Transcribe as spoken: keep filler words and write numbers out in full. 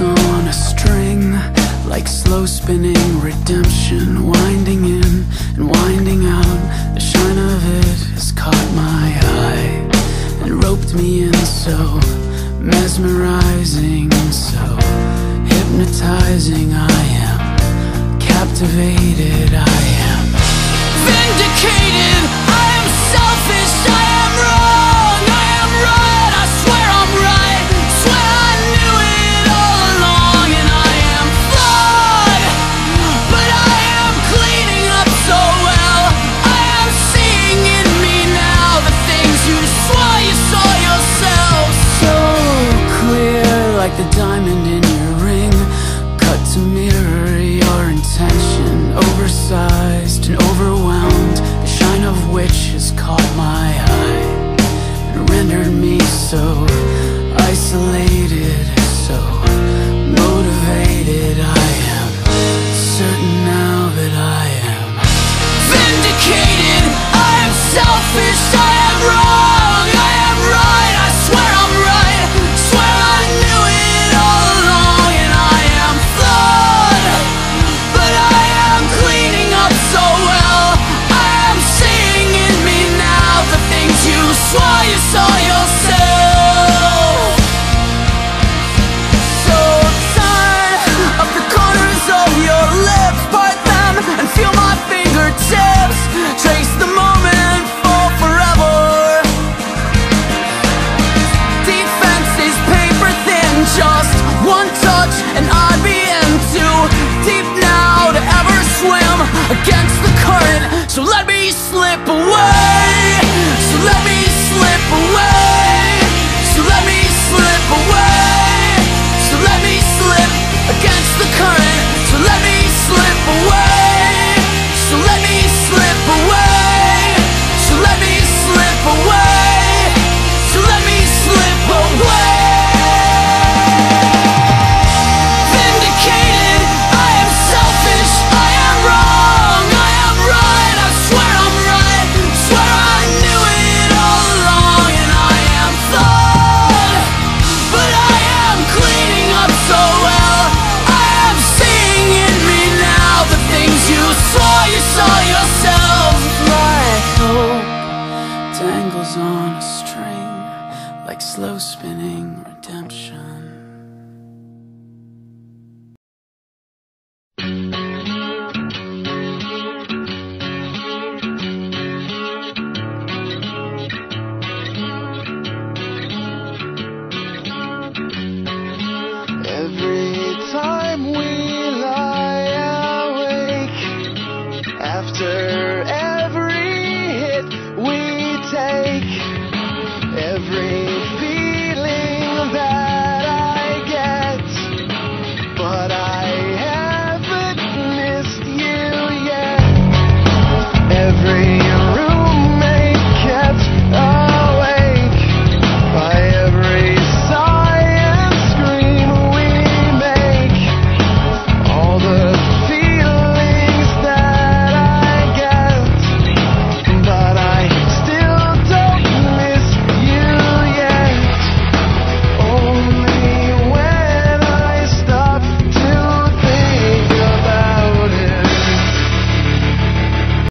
on a string, like slow spinning redemption, winding in and winding out. The shine of it has caught my eye and roped me in, so mesmerizing, so hypnotizing. I am captivated, I am vindicated. I am selfish, I am wrong, I am right, I swear I'm right, swear I knew it all along. And I am flawed, but I am cleaning up so well. I am seeing in me now the things you swore you saw yourself. So clear, like the diamond in your ring, cut to mirror your intention, oversized and overwhelmed, the shine of which has caught my eye and rendered me so isolated, so motivated. I am certain now that I am vindicated. I am selfish, I am wrong, I am right, I swear I'm right, swear I knew it all along. And I am flawed, but I am cleaning up so well. I am seeing in me now the things you swore you saw yourself. So turn up the corners of your lips, part them and feel my fingertips, trace the moment for forever. Defense is paper thin, just one touch and I'd be in too deep now to ever swim against the current. So let me slip away, so let me slip away, so let me slip away, so let me slip against the current. So let me slip away, so let me slip away, so let me slip away, so let me slip away. Vindicated, I am selfish, I am wrong, I am right, I swear I'm right, swear I knew it all along. And I am flawed, but I am cleaning up so well. I am seeing in me now the things you swore you saw yourself. Like hope dangles on a string, like slow spinning redemption. Every